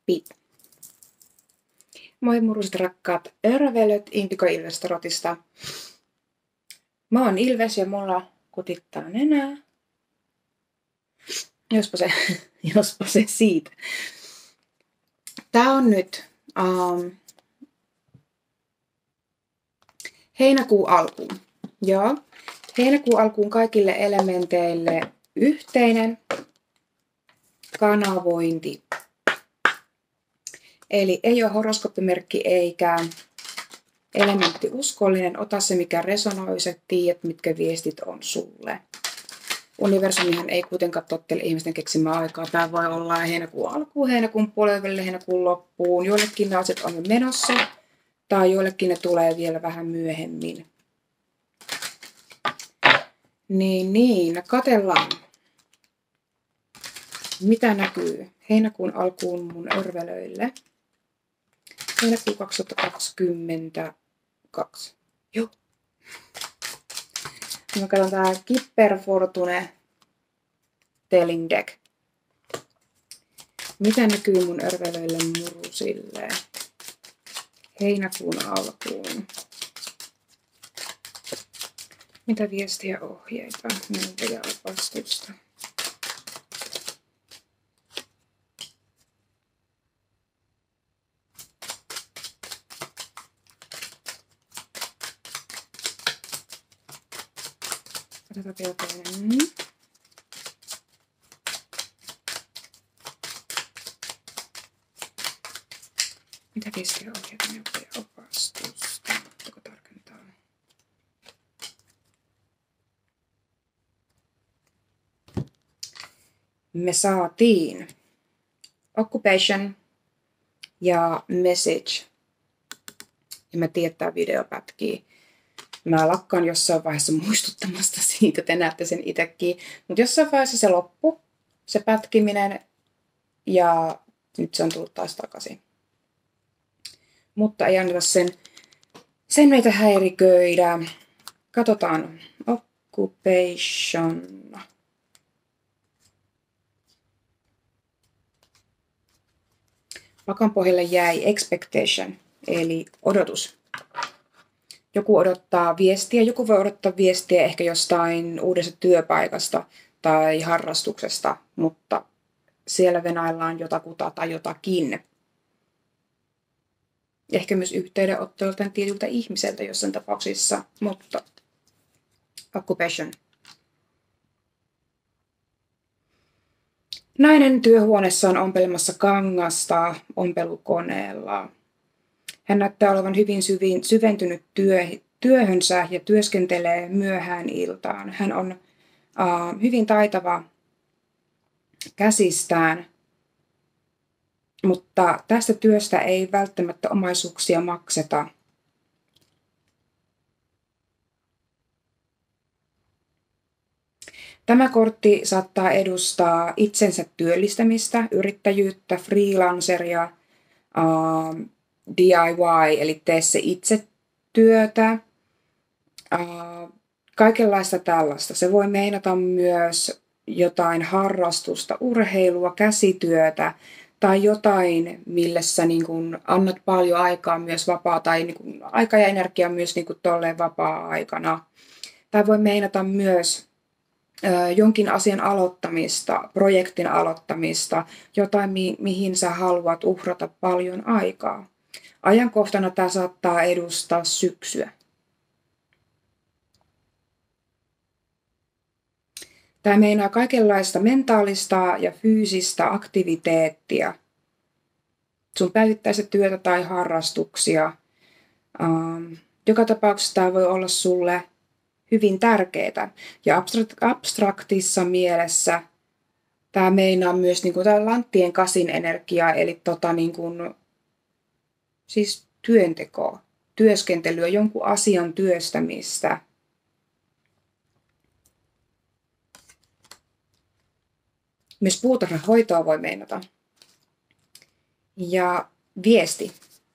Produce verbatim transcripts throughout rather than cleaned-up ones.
Pip. Moi muruset rakkaat örvelöt Indigo Ilves Tarotista. Mä oon Ilves ja mulla kutittaa nenää. Jospa se, jospa se siitä. Tää on nyt um, heinäkuun alkuun. Joo. Heinäkuun alkuun kaikille elementeille yhteinen kanavointi. Eli ei ole horoskooppimerkki eikä elementti uskollinen. Ota se, mikä resonoi, sä tiedät, mitkä viestit on sulle. Universumihan ei kuitenkaan tottele ihmisten keksimään aikaa. Tämä voi olla heinäkuun alkuun, heinäkuun puolelle, heinäkuun loppuun. Joillekin ne asiat on jo menossa, tai joillekin ne tulee vielä vähän myöhemmin. Niin, niin, katsellaan. Mitä näkyy heinäkuun alkuun mun örvelöille? Heinäkuu kaksituhattakaksikymmentäkaksi. Joo. Mä katson tää Kipper Fortune Telling Deck. Mitä näkyy mun örvelöille murusille? Heinäkuun alkuun. Mitä viestiä, ohjeita, neuvoja, opastusta? Otetaan vielä toinen. Mitä viestiä, ohjeita, neuvoja, opastusta? Voitteko tarkentaa? Me saatiin occupation ja message. Ja mä tiedän, että tämä video pätkii. Mä lakkaan jossain vaiheessa muistuttamasta siitä, te näette sen itsekin. Mutta jossain vaiheessa se loppu, se pätkiminen, ja nyt se on tullut taas takaisin. Mutta ei anneta sen, sen meitä häiriköidä. Katsotaan. Occupation. Pakan pohjalle jäi expectation, eli odotus. Joku odottaa viestiä, joku voi odottaa viestiä ehkä jostain uudesta työpaikasta tai harrastuksesta, mutta siellä venaillaan jotakuta tai jotakin. Ehkä myös yhteydenotto joltain tietyltä ihmiseltä jossain tapauksissa, mutta occupation. Nainen työhuoneessa on ompelemassa kangasta ompelukoneella. Hän näyttää olevan hyvin syvin, syventynyt työ, työhönsä ja työskentelee myöhään iltaan. Hän on uh, hyvin taitava käsistään, mutta tästä työstä ei välttämättä omaisuuksia makseta. Tämä kortti saattaa edustaa itsensä työllistämistä, yrittäjyyttä, freelanceria, uh, D I Y, eli tee se itse työtä, uh, kaikenlaista tällaista. Se voi meinata myös jotain harrastusta, urheilua, käsityötä tai jotain, millä sä niin kun annat paljon aikaa myös vapaa tai niin kun aikaa ja energiaa myös niin kun tolleen vapaa-aikana. Tai voi meinata myös uh, jonkin asian aloittamista, projektin aloittamista, jotain mi- mihin sä haluat uhrata paljon aikaa. Ajankohtana tämä saattaa edustaa syksyä. Tämä meinaa kaikenlaista mentaalista ja fyysistä aktiviteettia. Sun päivittäistä työtä tai harrastuksia. Um, joka tapauksessa tämä voi olla sulle hyvin tärkeää. Ja abstraktissa mielessä tämä meinaa myös niin kuin tämä lanttien kasin energiaa, eli tota niin kuin siis työntekoa, työskentelyä, jonkun asian työstämistä. Myös puutarhahoitoa voi meinata. Ja viesti.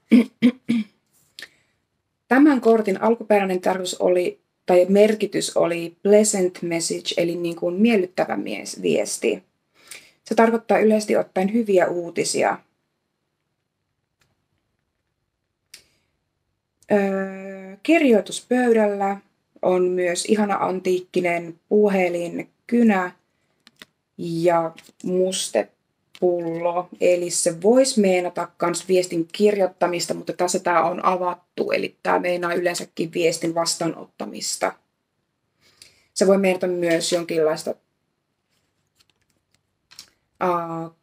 Tämän kortin alkuperäinen tarkoitus oli, tai merkitys oli pleasant message, eli niin kuin miellyttävä viesti. Se tarkoittaa yleisesti ottaen hyviä uutisia. Öö, kirjoituspöydällä on myös ihana antiikkinen puhelinkynä ja mustepullo. Eli se voisi meinata myös viestin kirjoittamista, mutta tässä tämä on avattu. Eli tämä meinaa yleensäkin viestin vastaanottamista. Se voi meinata myös jonkinlaista uh,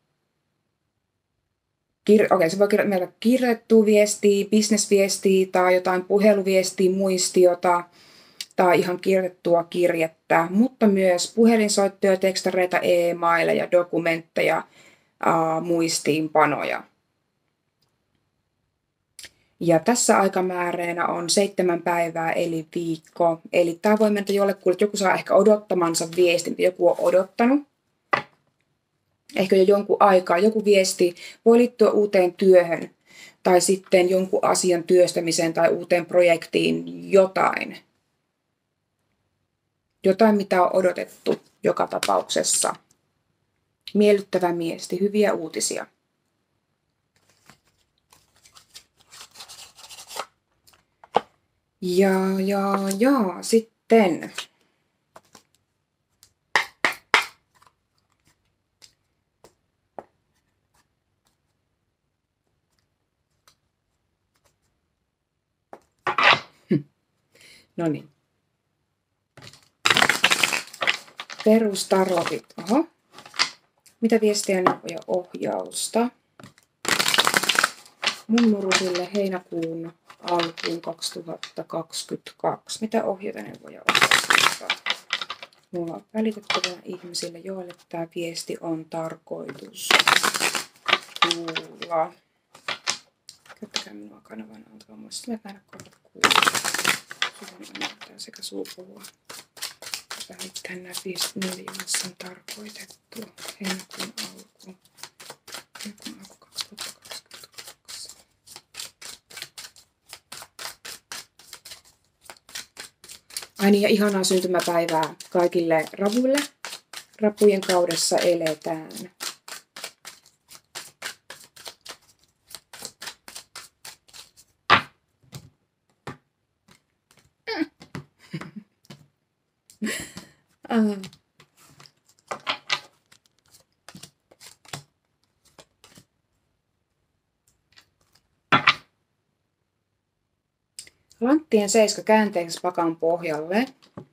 Kir- okay, se voi meillä kirjoittua viestiä, bisnesviestiä tai jotain puheluviestiä, muistiota tai ihan kirjoitettua kirjettä, mutta myös puhelinsoittoja, tekstareita, e-maileja, dokumentteja, ää, muistiinpanoja. Ja tässä aikamääreenä on seitsemän päivää eli viikko. Eli tämä voi mennä jollekulle, että joku saa ehkä odottamansa viestin, joku on odottanut. Ehkä jo jonkun aikaa, joku viesti voi liittyä uuteen työhön tai sitten jonkun asian työstämiseen tai uuteen projektiin jotain. Jotain, mitä on odotettu joka tapauksessa. Miellyttävä viesti, hyviä uutisia. Ja, ja, ja, sitten. No niin. Perustarotit. Oho. Mitä viestiä ja ohjausta? Mummurusille heinäkuun alkuun kaksituhattakaksikymmentäkaksi. Mitä ohjeita neuvoja ohjausta? Mulla on välitettävänä ihmisille, joille tämä viesti on tarkoitus kuulla. Käyttäkää minua kanavan antaa muistaa, että nähdä korvat kuulla. Sydän on sekä suu puhua. Välittää nämä viestit niille, joille se on tarkoitettu. Heinäkuun alku. Heinäkuun alku kaksituhattakaksikymmentäkaksi. Ai niin, ja ihanaa syntymäpäivää kaikille ravuille. Rapujen kaudessa eletään. Uh. Lanttien seiska käänteisessä pakan pohjalle.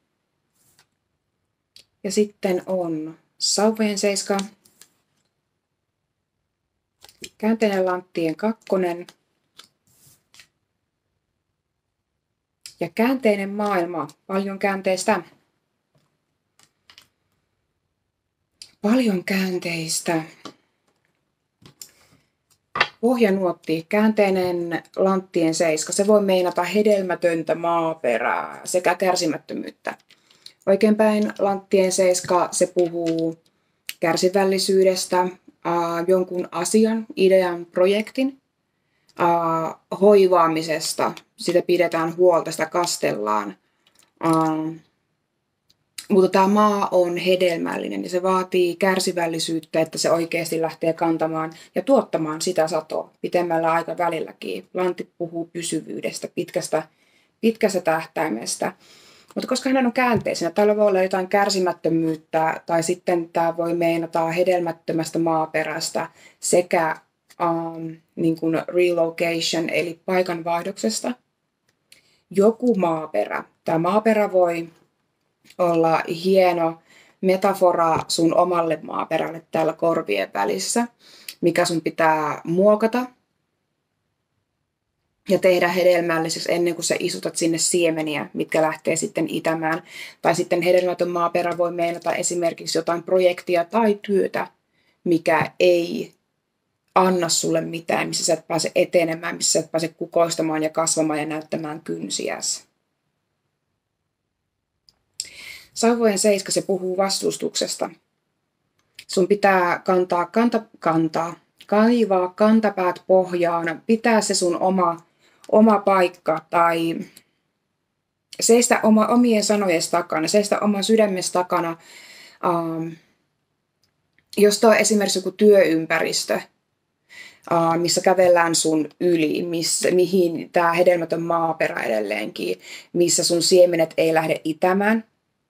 Ja sitten on sauvojen seiska. Käänteinen lanttien kakkonen. Ja käänteinen maailma. Paljon käänteistä. Paljon käänteistä. Pohjanuotti, käänteinen lanttien seiska. Se voi meinata hedelmätöntä maaperää sekä kärsimättömyyttä. Oikeinpäin lanttien seiska, se puhuu kärsivällisyydestä, äh, jonkun asian, idean, projektin, äh, hoivaamisesta. Sitä pidetään huolta, sitä kastellaan. Äh, Mutta tämä maa on hedelmällinen ja se vaatii kärsivällisyyttä, että se oikeasti lähtee kantamaan ja tuottamaan sitä satoa pitemmällä aikavälilläkin. Lantit puhuu pysyvyydestä, pitkästä, pitkästä tähtäimestä. Mutta koska hän on käänteisenä, täällä voi olla jotain kärsimättömyyttä tai sitten tämä voi meinata hedelmättömästä maaperästä sekä um, niin kuin relocation eli paikanvaihdoksesta. Joku maaperä. Tämä maaperä voi olla hieno metafora sun omalle maaperälle täällä korvien välissä, mikä sun pitää muokata ja tehdä hedelmälliseksi ennen kuin sä isutat sinne siemeniä, mitkä lähtee sitten itämään. Tai sitten hedelmätön maaperä voi meinata esimerkiksi jotain projektia tai työtä, mikä ei anna sulle mitään, missä sä et pääse etenemään, missä sä et pääse kukoistamaan ja kasvamaan ja näyttämään kynsiäsi. Sauvojen seiska, se puhuu vastustuksesta. Sun pitää kantaa, kanta, kantaa, kaivaa kantapäät pohjaan, pitää se sun oma, oma paikka tai seistä oma, omien sanojen takana, seistä oman sydämesi takana. Um, jos toi on esimerkiksi joku työympäristö, uh, missä kävellään sun yli, missä, mihin tämä hedelmätön maaperä edelleenkin, missä sun siemenet ei lähde itämään,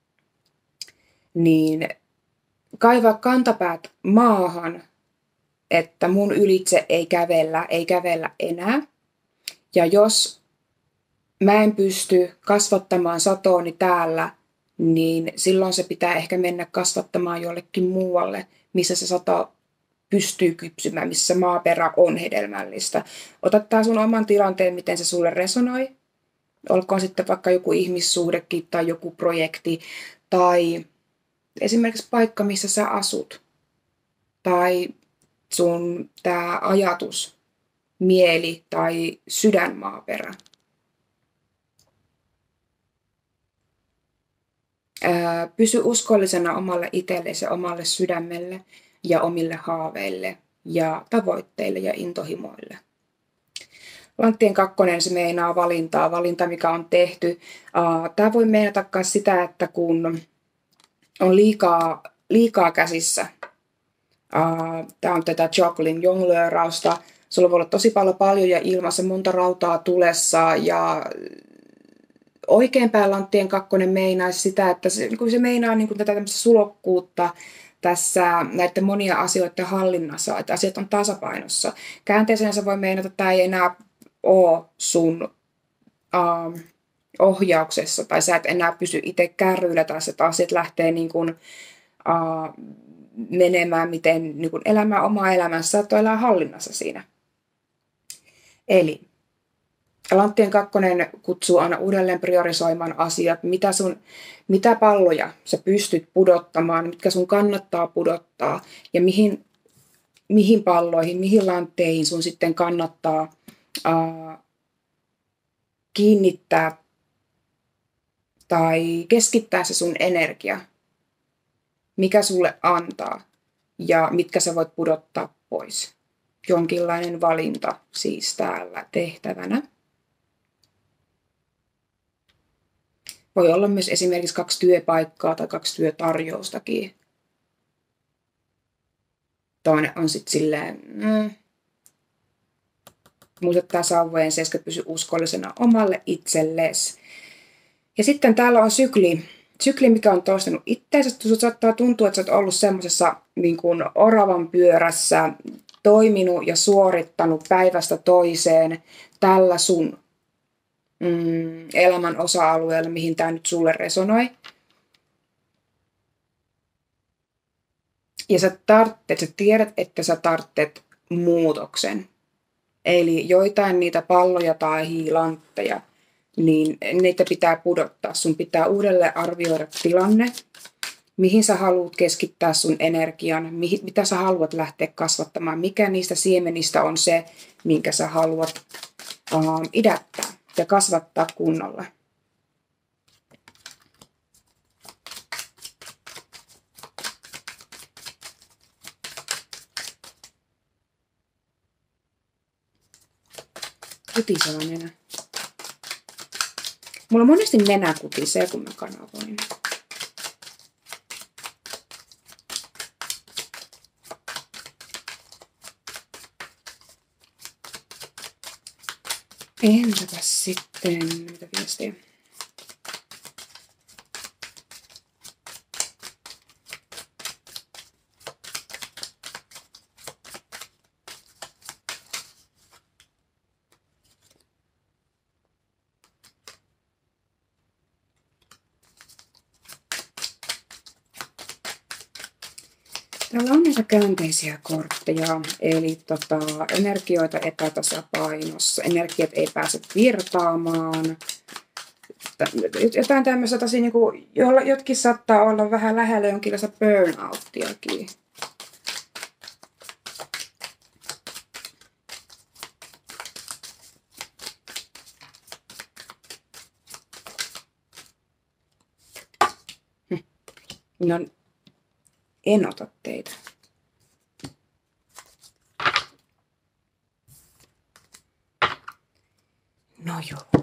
niin kaivaa kantapäät maahan, että mun ylitse ei kävellä, ei kävellä enää. Ja jos mä en pysty kasvattamaan satooni täällä, niin silloin se pitää ehkä mennä kasvattamaan jollekin muualle, missä se sato pystyy kypsymään, missä maaperä on hedelmällistä. Ota tää sun oman tilanteen, miten se sulle resonoi. Olkoon sitten vaikka joku ihmissuhdekin tai joku projekti tai esimerkiksi paikka, missä sä asut. Tai sun tää ajatus, mieli tai sydänmaaperä. Ää, pysy uskollisena omalle itsellesi ja omalle sydämelle ja omille haaveille ja tavoitteille ja intohimoille. Lanttien kakkonen, se meinaa valintaa, valinta mikä on tehty. Tämä voi meinata myös sitä, että kun on liikaa, liikaa käsissä, tämä on tätä juggling, jonglöörausta, sulla voi olla tosi paljon paljon ja ilmassa, monta rautaa tulessa ja oikeinpäin lanttien kakkonen meinaisi sitä, että se, kun se meinaa niin kuin tätä tämmöistä sulokkuutta tässä näiden monia asioiden hallinnassa, että asiat on tasapainossa. Käänteeseen se voi meinata, että tämä ei enää ole sun uh, ohjauksessa tai sä et enää pysy itse kärryillä tässä, että asiat lähtee niin kuin, uh, menemään, miten niin kuin elämään omaa elämänsä, että elää hallinnassa siinä. Eli lanttien kakkonen kutsuu aina uudelleen priorisoimaan asiat, mitä, sun, mitä palloja sä pystyt pudottamaan, mitkä sun kannattaa pudottaa ja mihin, mihin palloihin, mihin lantteihin sun sitten kannattaa ää, kiinnittää tai keskittää se sun energia, mikä sulle antaa ja mitkä sä voit pudottaa pois. Jonkinlainen valinta siis täällä tehtävänä. Voi olla myös esimerkiksi kaksi työpaikkaa tai kaksi työtarjoustakin. Toinen on sitten silleen, mm, muista tää sauvojen seiska, pysy uskollisena omalle itsellesi. Ja sitten täällä on sykli, sykli mikä on toistanut itseensä. Saattaa tuntua, että sä oot ollut semmoisessa niin kuin oravan pyörässä, toiminut ja suorittanut päivästä toiseen tällä sun Mm, elämän osa-alueella, mihin tämä nyt sulle resonoi. Ja sä tarvitset, sä tiedät, että sä tarvitset muutoksen. Eli joitain niitä palloja tai hiilantteja, niin niitä pitää pudottaa. Sun pitää uudelleen arvioida tilanne, mihin sä haluat keskittää sun energian, mihin, mitä sä haluat lähteä kasvattamaan, mikä niistä siemenistä on se, minkä sä haluat uh, idättää ja kasvattaa kunnolla. Kutiseva nenä. Mulla monesti nenä kutisee, kun mä kanavoin. Entäpäs sitten, mitä viestiä? Täällä on näitä käänteisiä kortteja, eli tota, energioita epätasapainossa, energiat ei pääse virtaamaan. Jotain tämmöistä tosi, niin kuin, jolla jotkin saattaa olla vähän lähellä jonkinlaista burnouttiakin. Hm. No, en ota teitä. No joo.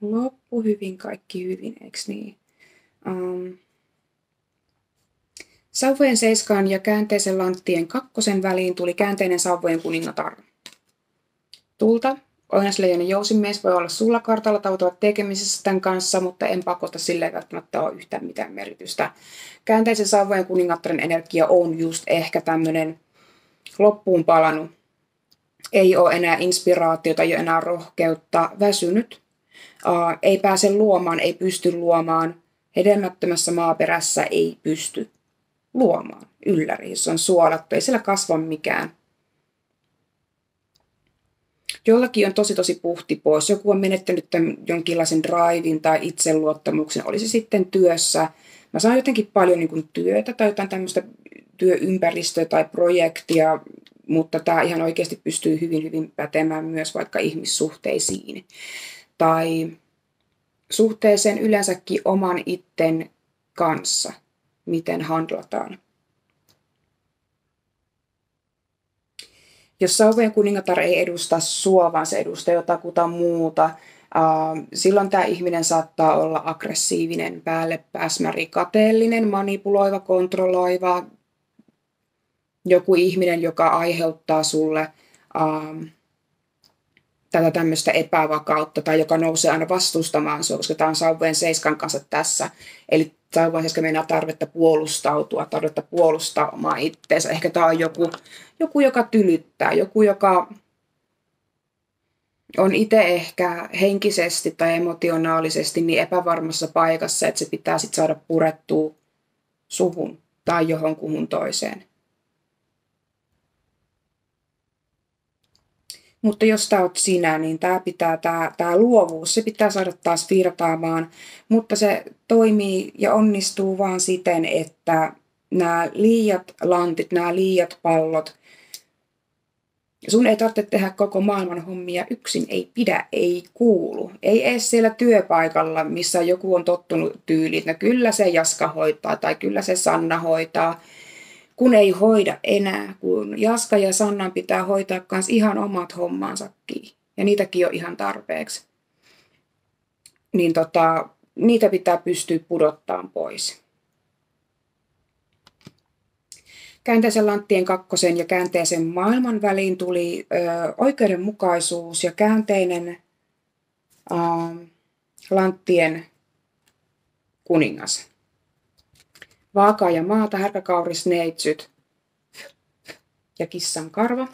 Loppu hyvin, kaikki hyvin, eiks niin? Um, Sauvojen seiskaan ja käänteisen lanttien kakkosen väliin tuli käänteinen sauvojen kuningatar. Tulta. Oinasleijonen jousimies voi olla sulla kartalla tai ovat tekemisessä tämän kanssa, mutta en pakota, sille ei välttämättä ole yhtään mitään merkitystä. Käänteisen sauvojen kuningattaren energia on just ehkä tämmöinen loppuun palanut. Ei ole enää inspiraatiota, ei ole enää rohkeutta, väsynyt. Uh, ei pääse luomaan, ei pysty luomaan. Hedelmättömässä maaperässä ei pysty luomaan. Ylläri, jos on suolattu, ei siellä kasva mikään. Jollakin on tosi tosi puhti pois. Joku on menettänyt tämän jonkinlaisen drivin tai itseluottamuksen. Oli se sitten työssä. Mä saan jotenkin paljon niin kuin työtä tai jotain tämmöistä työympäristöä tai projektia, mutta tämä ihan oikeasti pystyy hyvin hyvin pätemään myös vaikka ihmissuhteisiin. Tai suhteeseen yleensäkin oman itten kanssa, miten handlataan. Jos sauvojen kuningatar ei edusta sua, vaan se edustaa jotakuta muuta, äh, silloin tämä ihminen saattaa olla aggressiivinen, päälle pääsmäri, kateellinen, manipuloiva, kontrolloiva. Joku ihminen, joka aiheuttaa sulle äh, tätä tämmöistä epävakautta tai joka nousee aina vastustamaan sinua, koska tämä on sauvojen seiskan kanssa tässä. Eli sauvojen seiska meinaa tarvetta puolustautua, tarvetta puolustaa omaa itteensä. Ehkä tämä on joku, joku, joka tylyttää, joku, joka on itse ehkä henkisesti tai emotionaalisesti niin epävarmassa paikassa, että se pitää sitten saada purettua suhun tai johonkuhun toiseen. Mutta jos tämä olet sinä, niin tämä, pitää, tämä, tämä luovuus, se pitää saada taas virtaamaan, mutta se toimii ja onnistuu vaan siten, että nämä liiat lantit, nämä liiat pallot, sun ei tarvitse tehdä koko maailman hommia yksin, ei pidä, ei kuulu. Ei edes siellä työpaikalla, missä joku on tottunut tyyliin, että no kyllä se Jaska hoitaa tai kyllä se Sanna hoitaa. Kun ei hoida enää, kun Jaska ja Sannan pitää hoitaa myös ihan omat hommansakin. Ja niitäkin on ihan tarpeeksi. Niin tota, niitä pitää pystyä pudottamaan pois. Käänteisen lanttien kakkosen ja käänteisen maailman väliin tuli ö, oikeudenmukaisuus ja käänteinen ö, lanttien kuningas. Vaakaa ja maata, härkäkauris, neitsyt ja kissan karva.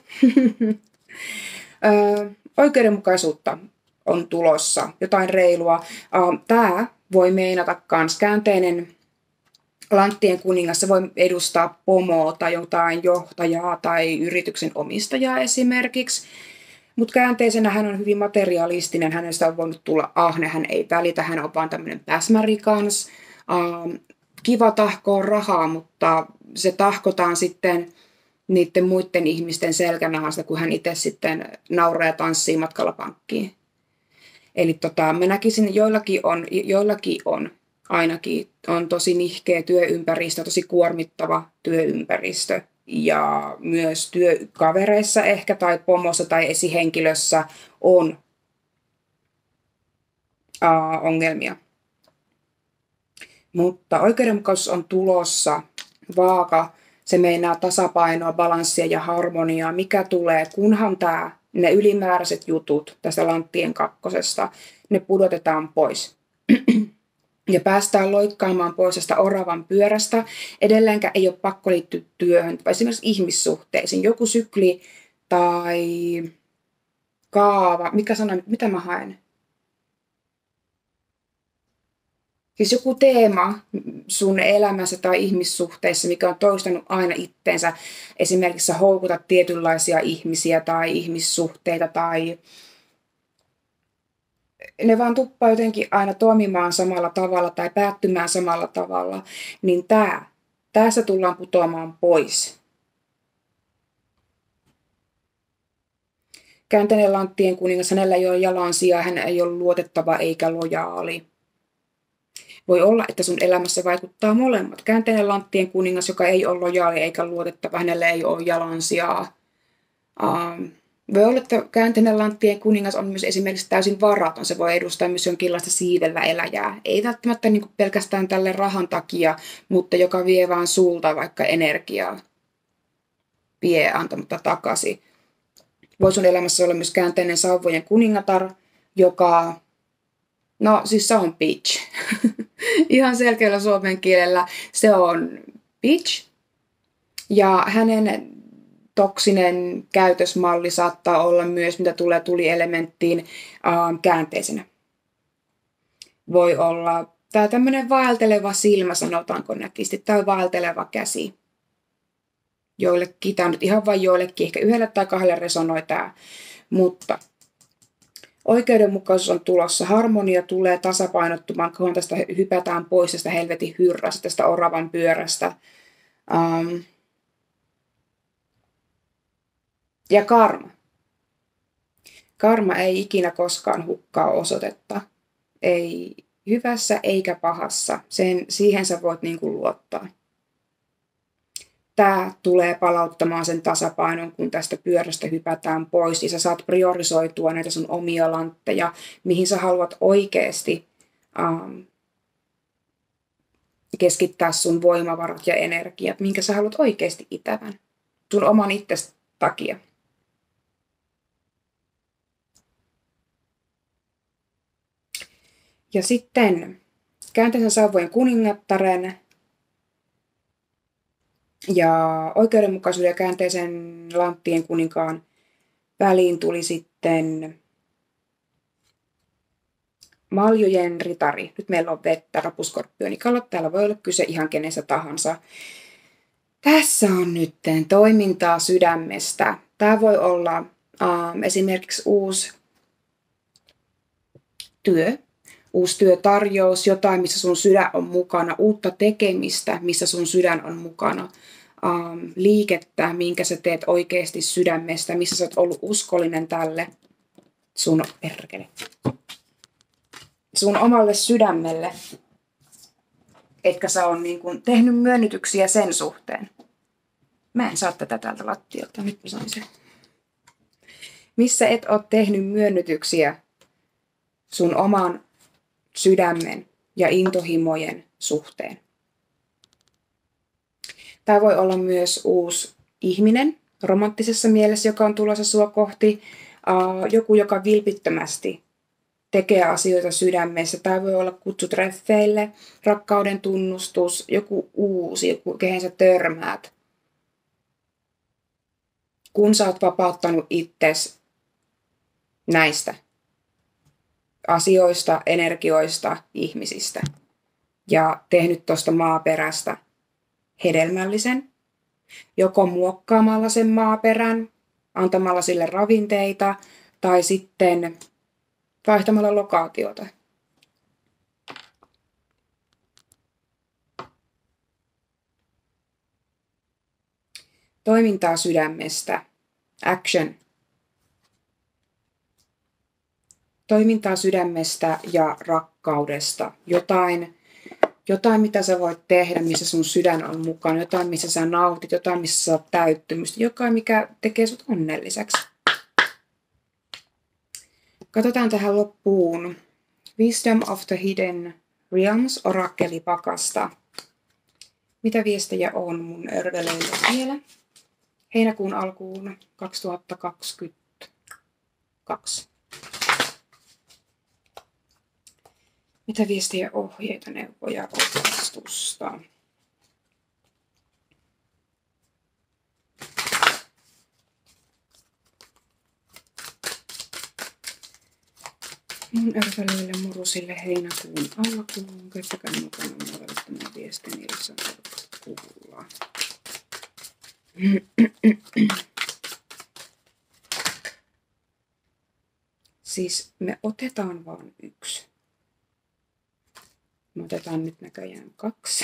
Ö, oikeudenmukaisuutta on tulossa, jotain reilua. Tämä voi meinata myös käänteinen lanttien kuningas, se voi edustaa pomoa tai jotain johtajaa tai yrityksen omistajaa esimerkiksi. Mutta käänteisenä hän on hyvin materialistinen, hänestä on voinut tulla ahne, hän ei välitä, hän on vaan tämmöinen päsmärikans. Uh, kiva tahkoa rahaa, mutta se tahkotaan sitten niiden muiden ihmisten selkänahasta, kun hän itse sitten nauraa ja tanssii matkalla pankkiin. Eli tota, mä näkisin, joillakin on, joillakin on ainakin on tosi nihkeä työympäristö, tosi kuormittava työympäristö. Ja myös työkavereissa ehkä tai pomossa tai esihenkilössä on ää, ongelmia. Mutta oikeudenmukaisuus on tulossa. Vaaka, se meinaa tasapainoa, balanssia ja harmoniaa. Mikä tulee, kunhan tää, ne ylimääräiset jutut tästä lanttien kakkosesta, ne pudotetaan pois. Ja päästään loikkaamaan pois tästä oravan pyörästä. Edelleenkään ei ole pakko liittyä työhön, vai esimerkiksi ihmissuhteisiin. Joku sykli tai kaava. Mikä sana, mitä mä haen? Siis joku teema sun elämässä tai ihmissuhteissa, mikä on toistanut aina itteensä. Esimerkiksi houkutat tietynlaisia ihmisiä tai ihmissuhteita tai ne vaan tuppaa jotenkin aina toimimaan samalla tavalla tai päättymään samalla tavalla, niin tää, tässä tullaan putoamaan pois. Käänteinen lanttien kuningas, hänellä ei ole jalansijaa, hän ei ole luotettava eikä lojaali. Voi olla, että sun elämässä vaikuttaa molemmat. Käänteinen lanttien kuningas, joka ei ole lojaali eikä luotettava, hänellä ei ole jalansijaa. Um, Voi olla, että käänteinen lanttien kuningas on myös esimerkiksi täysin varaton. Se voi edustaa myös jonkinlaista siivellä eläjää. Ei välttämättä niin kuin pelkästään tälle rahan takia, mutta joka vie vaan sulta vaikka energiaa. Vie antamatta takaisin. Voi sun elämässä olla myös käänteinen sauvojen kuningatar, joka, no siis se on bitch. Ihan selkeällä suomen kielellä se on bitch. Ja hänen toksinen käytösmalli saattaa olla myös, mitä tulee tulielementtiin, äh, käänteisenä. Voi olla tämä tämmöinen vaelteleva silmä, sanotaanko nätisti, tai vaelteleva käsi. Joillekin, tämä on nyt ihan vain joillekin, ehkä yhdelle tai kahdelle resonoi tämä, mutta oikeudenmukaisuus on tulossa, harmonia tulee tasapainottumaan, kun tästä hypätään pois tästä helvetin hyrrästä, tästä oravan pyörästä. Um, ja karma. Karma ei ikinä koskaan hukkaa osoitetta. Ei hyvässä eikä pahassa. Sen, siihen sä voit niin kuin luottaa. Tämä tulee palauttamaan sen tasapainon, kun tästä pyörästä hypätään pois. Ja sä saat priorisoitua näitä sun omia lantteja, mihin sä haluat oikeasti um, keskittää sun voimavarat ja energiat, minkä sä haluat oikeasti itävän. Sun oman itsesi takia. Ja sitten käänteisen sauvojen kuningattaren ja oikeudenmukaisuuden ja käänteisen lanttien kuninkaan väliin tuli sitten maljojen ritari. Nyt meillä on vettä, rapuskorpioonikalot. Täällä voi olla kyse ihan kenestä tahansa. Tässä on nyt toimintaa sydämestä. Tämä voi olla ähm, esimerkiksi uusi työ. Uusi työtarjous, jotain, missä sun sydän on mukana, uutta tekemistä, missä sun sydän on mukana, um, liikettä, minkä sä teet oikeasti sydämestä, missä sä oot ollut uskollinen tälle sun perkele, sun omalle sydämelle, etkä sä on niin kuin tehnyt myönnytyksiä sen suhteen. Mä en saa tätä täältä lattialta, nyt mä sain sen. Missä et ole tehnyt myönnytyksiä sun oman sydämen ja intohimojen suhteen. Tämä voi olla myös uusi ihminen romanttisessa mielessä, joka on tulossa sua kohti. Joku, joka vilpittömästi tekee asioita sydämessä. Tämä voi olla kutsu treffeille, rakkauden tunnustus, joku uusi, joku, kehen sä törmäät. Kun sä oot vapauttanut itsesi näistä asioista, energioista, ihmisistä ja tehnyt tuosta maaperästä hedelmällisen, joko muokkaamalla sen maaperän, antamalla sille ravinteita tai sitten vaihtamalla lokaatiota. Toimintaa sydämestä, action. Toimintaa sydämestä ja rakkaudesta. Jotain, jotain, mitä sä voit tehdä, missä sun sydän on mukana. Jotain, missä sä nautit. Jotain, missä sä saat täyttymystä. Jotain, mikä tekee sut onnelliseksi. Katsotaan tähän loppuun. Wisdom of the Hidden Realms, orakkelipakasta. Mitä viestejä on mun örveleille vielä? Heinäkuun alkuun kaksituhattakaksikymmentäkaksi. Mitä viestejä, ohjeita, neuvoja, opastusta? Mun örveleille murusille heinäkuun alkuun. Käyttäkää mukana mulle tämä viesti, niillä saa kuulla. Siis me otetaan vaan yksi. Me otetaan nyt näköjään kaksi.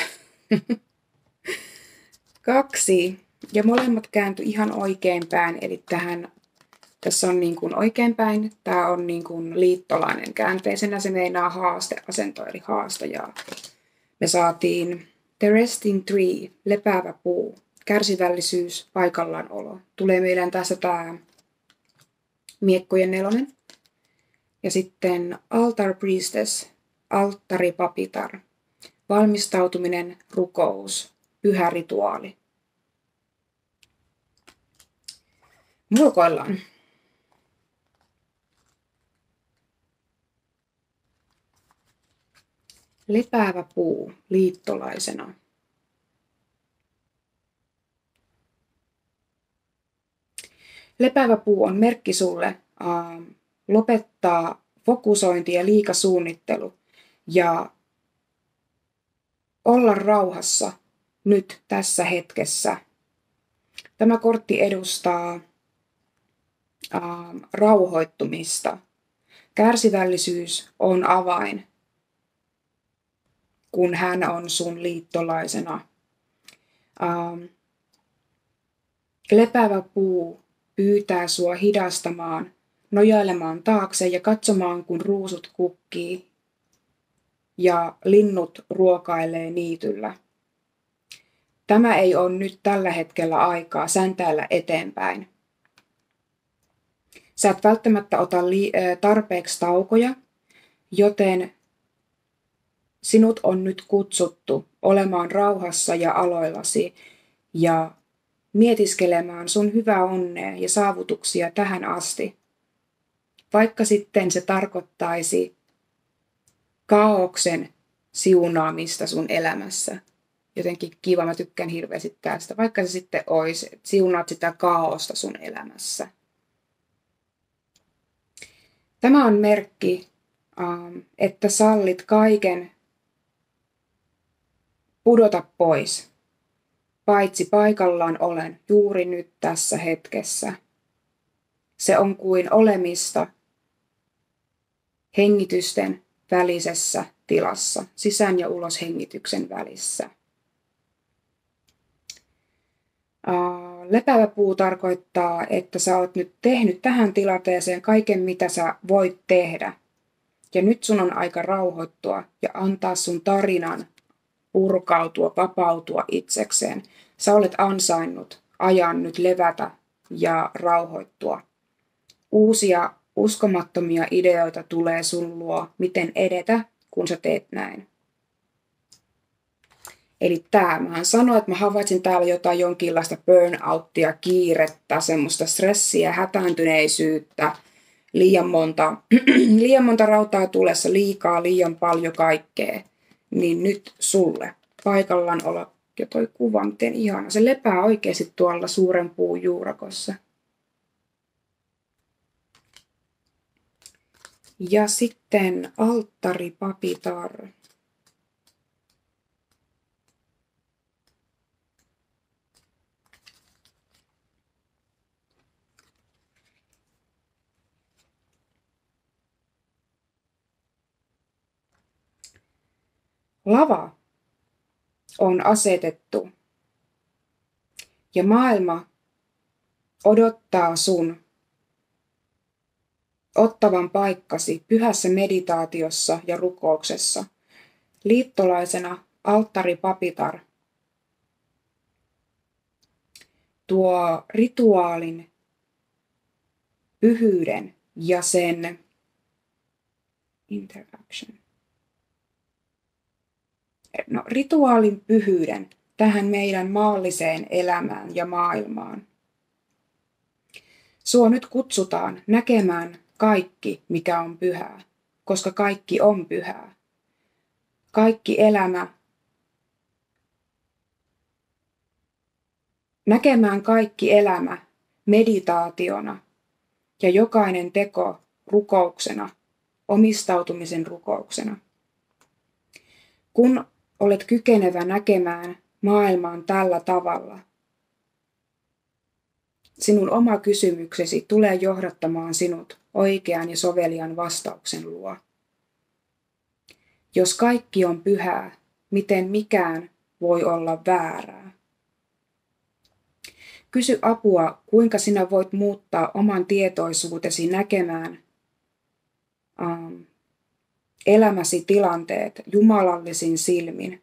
kaksi. Ja molemmat kääntyi ihan oikeinpäin. Eli tähän, tässä on niin kuin oikeinpäin. Tämä on niin kuin liittolainen käänteisenä. Se meinaa haasteasento eli haastajaa. Me saatiin The Resting Tree, lepäävä puu. Kärsivällisyys, paikallaanolo. Tulee meidän tässä tämä miekkojen nelonen. Ja sitten Altar Priestess, alttaripapitar, valmistautuminen, rukous, pyhä rituaali. Mulkoillaan. Lepäävä puu liittolaisena. Lepäävä puu on merkki sulle äh, lopettaa fokusointi ja liikasuunnittelu ja olla rauhassa nyt tässä hetkessä. Tämä kortti edustaa äh, rauhoittumista. Kärsivällisyys on avain, kun hän on sun liittolaisena. Ähm, lepäävä puu pyytää sua hidastamaan, nojailemaan taakse ja katsomaan, kun ruusut kukkii ja linnut ruokailee niityllä. Tämä ei ole nyt tällä hetkellä aikaa säntäillä eteenpäin. Sä et välttämättä ota tarpeeksi taukoja, joten sinut on nyt kutsuttu olemaan rauhassa ja aloillasi ja mietiskelemään sun hyvää onnea ja saavutuksia tähän asti. Vaikka sitten se tarkoittaisi kaaoksen siunaamista sun elämässä. Jotenkin kiva, mä tykkään hirveästi tästä. Vaikka se sitten olisi, että siunaat sitä kaaosta sun elämässä. Tämä on merkki, että sallit kaiken pudota pois, paitsi paikallaan olen juuri nyt tässä hetkessä. Se on kuin olemista hengitysten välisessä tilassa, sisään ja ulos hengityksen välissä. Lepäävä puu tarkoittaa, että sä oot nyt tehnyt tähän tilanteeseen kaiken, mitä sä voit tehdä. Ja nyt sun on aika rauhoittua ja antaa sun tarinan purkautua, vapautua itsekseen. Sä olet ansainnut ajan nyt levätä ja rauhoittua. Uusia uskomattomia ideoita tulee sun luo, miten edetä, kun sä teet näin. Eli tää, mähän sanoin, että mä havaitsin täällä jotain jonkinlaista burnouttia, kiirettä, semmoista stressiä, hätääntyneisyyttä, liian monta, liian monta rautaa tulessa, liikaa, liian paljon kaikkea. Niin nyt sulle paikallaan olla, ja toi kuva, miten ihana. Se lepää oikeasti tuolla suuren puun juurakossa. Ja sitten alttaripapitar. Lava on asetettu ja maailma odottaa sun ottavan paikkasi pyhässä meditaatiossa ja rukouksessa. Liittolaisena alttaripapitar tuo rituaalin pyhyyden ja sen interaction. No, rituaalin pyhyyden tähän meidän maalliseen elämään ja maailmaan. Sua nyt kutsutaan näkemään kaikki, mikä on pyhää, koska kaikki on pyhää. Kaikki elämä, näkemään kaikki elämä meditaationa ja jokainen teko rukouksena, omistautumisen rukouksena. Kun olet kykenevä näkemään maailman tällä tavalla, sinun oma kysymyksesi tulee johdattamaan sinut oikean ja sovelian vastauksen luo. Jos kaikki on pyhää, miten mikään voi olla väärää? Kysy apua, kuinka sinä voit muuttaa oman tietoisuutesi näkemään um, elämäsi tilanteet jumalallisin silmin.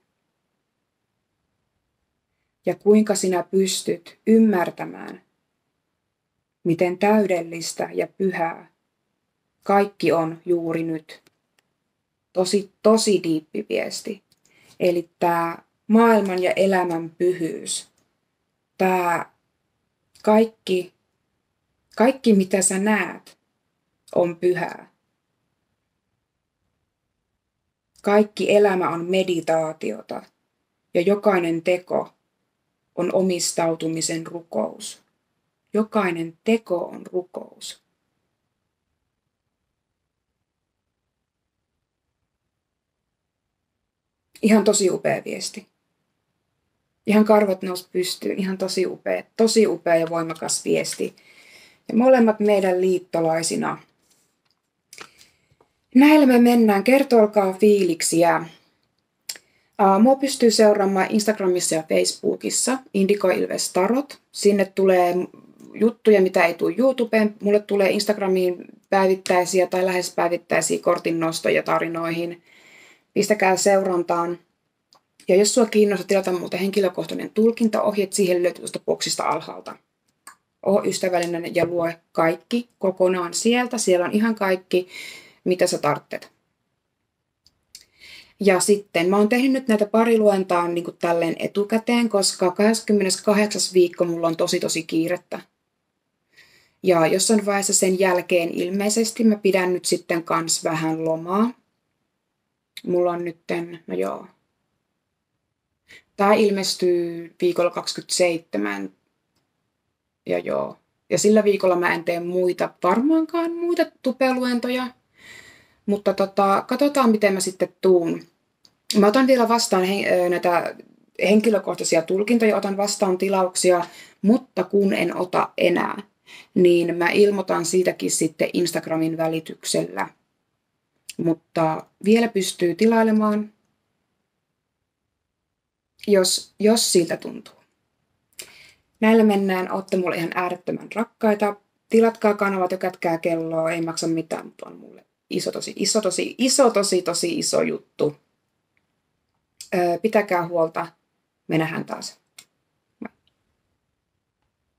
Ja kuinka sinä pystyt ymmärtämään miten täydellistä ja pyhää kaikki on juuri nyt. Tosi, tosi diippi viesti. Eli tämä maailman ja elämän pyhyys. Tämä kaikki, kaikki, mitä sä näet, on pyhää. Kaikki elämä on meditaatiota ja jokainen teko on omistautumisen rukous. Jokainen teko on rukous. Ihan tosi upea viesti. Ihan karvat nousi pystyyn. Ihan tosi upea, tosi upea ja voimakas viesti. Ja molemmat meidän liittolaisina. Näillä me mennään. Kertolkaa fiiliksiä. Uh, mua pystyy seuraamaan Instagramissa ja Facebookissa. Indigo Ilves Tarot. Sinne tulee juttuja, mitä ei tule YouTubeen. Mulle tulee Instagramiin päivittäisiä tai lähes päivittäisiä kortinnostoja tarinoihin. Pistäkää seurantaan. Ja jos sua kiinnostaa tilata muuten henkilökohtainen tulkintaohje, siihen löytyy tuosta boksista alhaalta. Oo ystävällinen ja lue kaikki kokonaan sieltä. Siellä on ihan kaikki, mitä sä tarvitset. Ja sitten mä oon tehnyt nyt näitä pariluentaa niin kuin tälleen etukäteen, koska kahdeskymmeneskahdeksas viikko mulla on tosi tosi kiirettä. Ja jossain vaiheessa sen jälkeen ilmeisesti mä pidän nyt sitten kans vähän lomaa. Mulla on nytten, no joo. Tää ilmestyy viikolla kaksikymmentäseitsemän. Ja joo. Ja sillä viikolla mä en tee muita, varmaankaan muita tupeluentoja. Mutta tota, katsotaan miten mä sitten tuun. Mä otan vielä vastaan he, näitä henkilökohtaisia tulkintoja, otan vastaan tilauksia, mutta kun en ota enää, niin mä ilmoitan siitäkin sitten Instagramin välityksellä. Mutta vielä pystyy tilailemaan, jos, jos siltä tuntuu. Näillä mennään, ootte mulle ihan äärettömän rakkaita. Tilatkaa kanavat ja kätkää kelloa, ei maksa mitään, mutta on mulle iso tosi, iso tosi, iso tosi, tosi iso juttu. Öö, pitäkää huolta, me nähdään taas.